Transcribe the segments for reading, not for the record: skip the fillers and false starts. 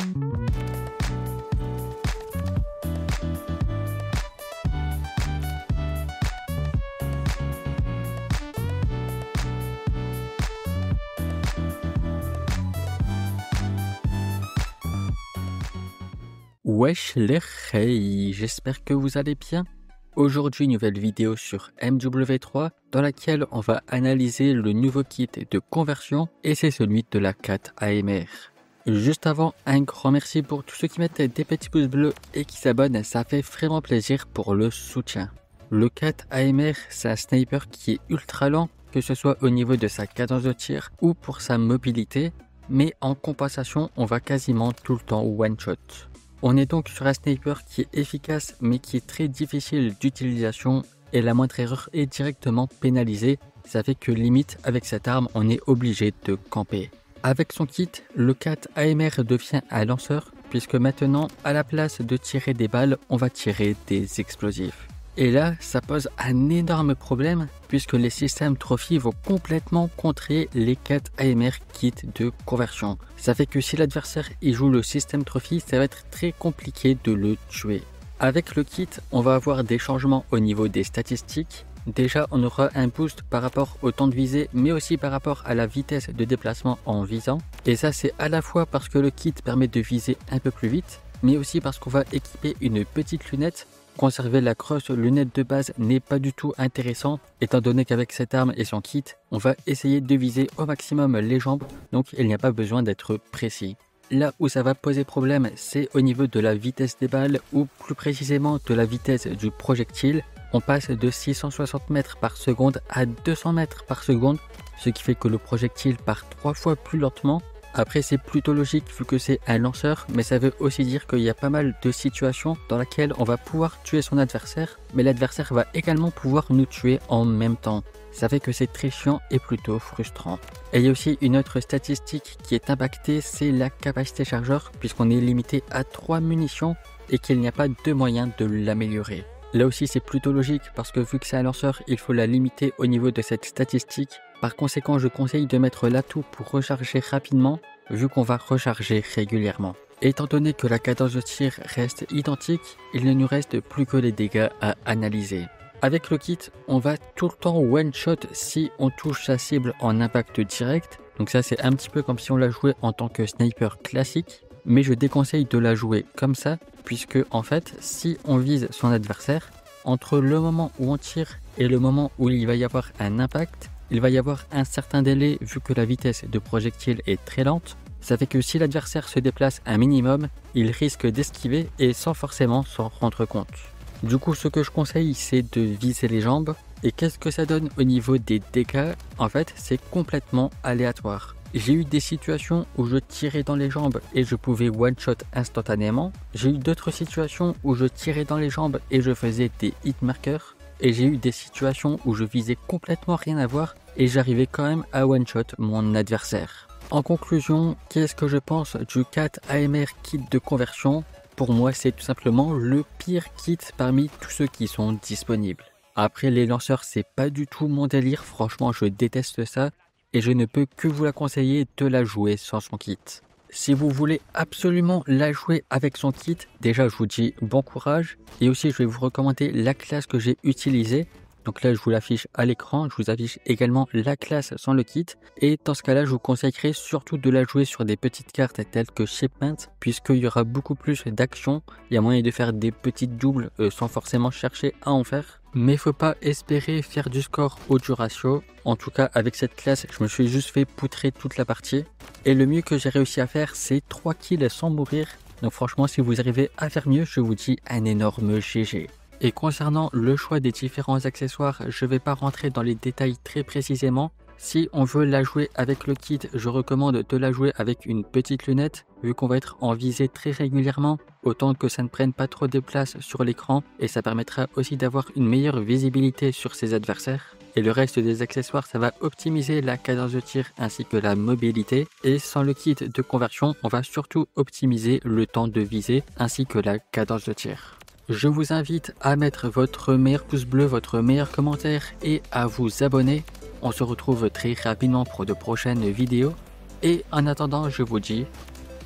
Wesh les Rey, j'espère que vous allez bien. Aujourd'hui, nouvelle vidéo sur MW3 dans laquelle on va analyser le nouveau kit de conversion et c'est celui de la 4 AMR. Juste avant, un grand merci pour tous ceux qui mettent des petits pouces bleus et qui s'abonnent, ça fait vraiment plaisir pour le soutien. Le 4 AMR, c'est un sniper qui est ultra lent, que ce soit au niveau de sa cadence de tir ou pour sa mobilité, mais en compensation, on va quasiment tout le temps one-shot. On est donc sur un sniper qui est efficace mais qui est très difficile d'utilisation et la moindre erreur est directement pénalisée. Ça fait que limite avec cette arme on est obligé de camper. Avec son kit, le 4 AMR devient un lanceur puisque maintenant à la place de tirer des balles, on va tirer des explosifs. Et là, ça pose un énorme problème puisque les systèmes trophy vont complètement contrer les 4 AMR kits de conversion. Ça fait que si l'adversaire y joue le système trophy, ça va être très compliqué de le tuer. Avec le kit, on va avoir des changements au niveau des statistiques. Déjà, on aura un boost par rapport au temps de visée, mais aussi par rapport à la vitesse de déplacement en visant. Et ça, c'est à la fois parce que le kit permet de viser un peu plus vite, mais aussi parce qu'on va équiper une petite lunette. Conserver la grosse lunette de base n'est pas du tout intéressant, étant donné qu'avec cette arme et son kit, on va essayer de viser au maximum les jambes, donc il n'y a pas besoin d'être précis. Là où ça va poser problème, c'est au niveau de la vitesse des balles, ou plus précisément de la vitesse du projectile. On passe de 660 mètres par seconde à 200 mètres par seconde, ce qui fait que le projectile part 3 fois plus lentement. Après c'est plutôt logique vu que c'est un lanceur, mais ça veut aussi dire qu'il y a pas mal de situations dans lesquelles on va pouvoir tuer son adversaire, mais l'adversaire va également pouvoir nous tuer en même temps. Ça fait que c'est très chiant et plutôt frustrant. Et il y a aussi une autre statistique qui est impactée, c'est la capacité chargeur, puisqu'on est limité à 3 munitions et qu'il n'y a pas de moyen de l'améliorer. Là aussi c'est plutôt logique parce que vu que c'est un lanceur, il faut la limiter au niveau de cette statistique. Par conséquent, je conseille de mettre l'atout pour recharger rapidement, vu qu'on va recharger régulièrement. Étant donné que la cadence de tir reste identique, il ne nous reste plus que les dégâts à analyser. Avec le kit, on va tout le temps one-shot si on touche sa cible en impact direct. Donc ça c'est un petit peu comme si on la jouait en tant que sniper classique. Mais je déconseille de la jouer comme ça, puisque en fait, si on vise son adversaire, entre le moment où on tire et le moment où il va y avoir un impact, il va y avoir un certain délai vu que la vitesse de projectile est très lente. Ça fait que si l'adversaire se déplace un minimum, il risque d'esquiver et sans forcément s'en rendre compte. Du coup, ce que je conseille, c'est de viser les jambes. Et qu'est-ce que ça donne au niveau des dégâts? En fait, c'est complètement aléatoire. J'ai eu des situations où je tirais dans les jambes et je pouvais one-shot instantanément. J'ai eu d'autres situations où je tirais dans les jambes et je faisais des hitmarkers. Et j'ai eu des situations où je visais complètement rien à voir et j'arrivais quand même à one-shot mon adversaire. En conclusion, qu'est-ce que je pense du 4 AMR kit de conversion? Pour moi, c'est tout simplement le pire kit parmi tous ceux qui sont disponibles. Après, les lanceurs, c'est pas du tout mon délire. Franchement, je déteste ça et je ne peux que vous la conseiller de la jouer sans son kit. Si vous voulez absolument la jouer avec son kit, déjà je vous dis bon courage. Et aussi je vais vous recommander la classe que j'ai utilisée. Donc là je vous l'affiche à l'écran, je vous affiche également la classe sans le kit. Et dans ce cas là je vous conseillerais surtout de la jouer sur des petites cartes telles que Shipment, puisqu'il y aura beaucoup plus d'action. Il y a moyen de faire des petites doubles sans forcément chercher à en faire. Mais faut pas espérer faire du score au du ratio. En tout cas avec cette classe je me suis juste fait poutrer toute la partie. Et le mieux que j'ai réussi à faire c'est 3 kills sans mourir. Donc franchement si vous arrivez à faire mieux je vous dis un énorme GG. Et concernant le choix des différents accessoires, je ne vais pas rentrer dans les détails très précisément. Si on veut la jouer avec le kit, je recommande de la jouer avec une petite lunette, vu qu'on va être en visée très régulièrement, autant que ça ne prenne pas trop de place sur l'écran, et ça permettra aussi d'avoir une meilleure visibilité sur ses adversaires. Et le reste des accessoires, ça va optimiser la cadence de tir ainsi que la mobilité. Et sans le kit de conversion, on va surtout optimiser le temps de visée ainsi que la cadence de tir. Je vous invite à mettre votre meilleur pouce bleu, votre meilleur commentaire et à vous abonner. On se retrouve très rapidement pour de prochaines vidéos. Et en attendant, je vous dis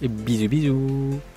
Bisous bisous.